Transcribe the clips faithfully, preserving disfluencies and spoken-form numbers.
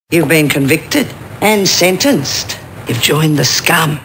You've been convicted and sentenced. You've joined the scum.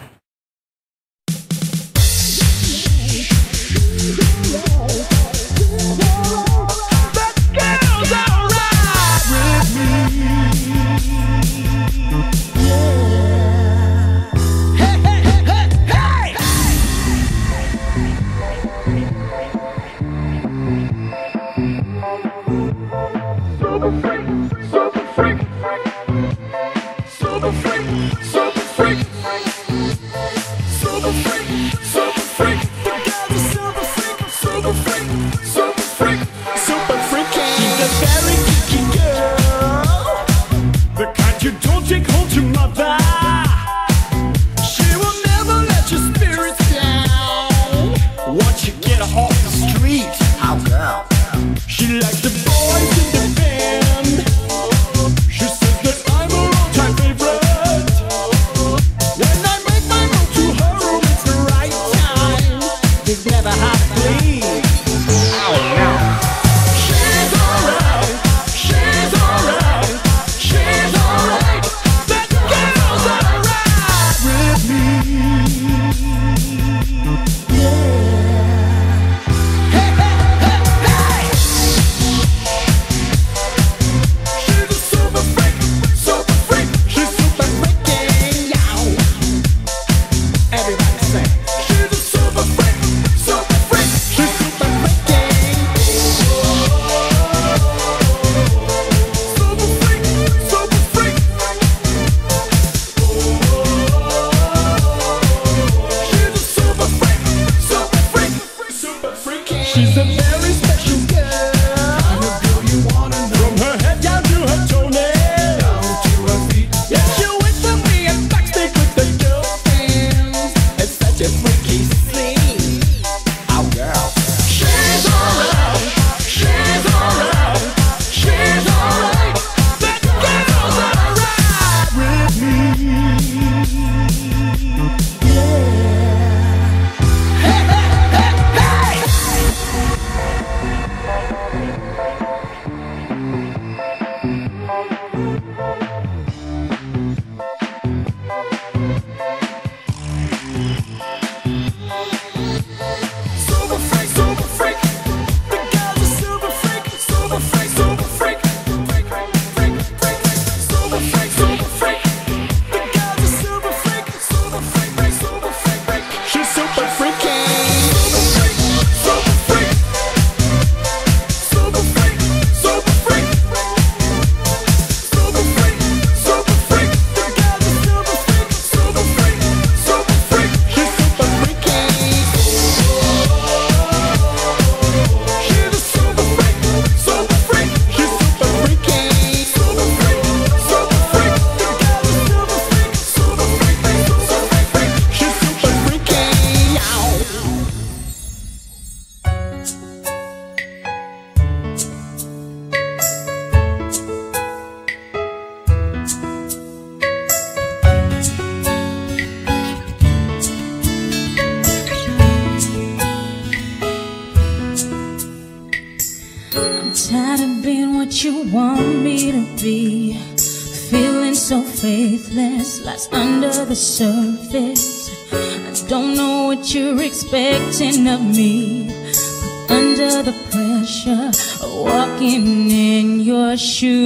Tired of being what you want me to be, feeling so faithless, lost under the surface. I don't know what you're expecting of me, but under the pressure of walking in your shoes,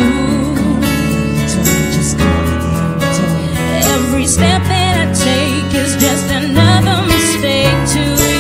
every step that I take is just another mistake to you.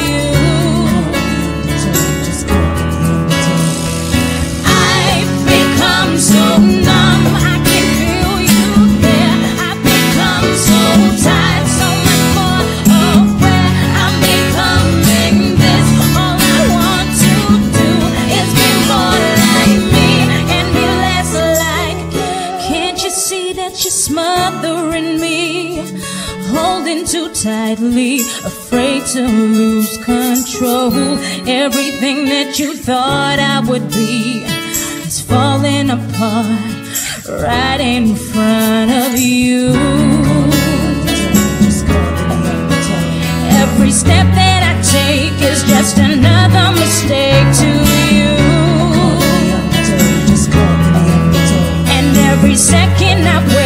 So numb, I can feel you there. I've become so tired, so much more aware. I'm becoming this. All I want to do is be more like me and be less like. Can't you see that you're smothering me, holding too tightly, afraid to lose control? Everything that you thought I would be is falling apart right in front of you. Every step that I take is just another mistake to you. And every second I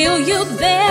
feel you there.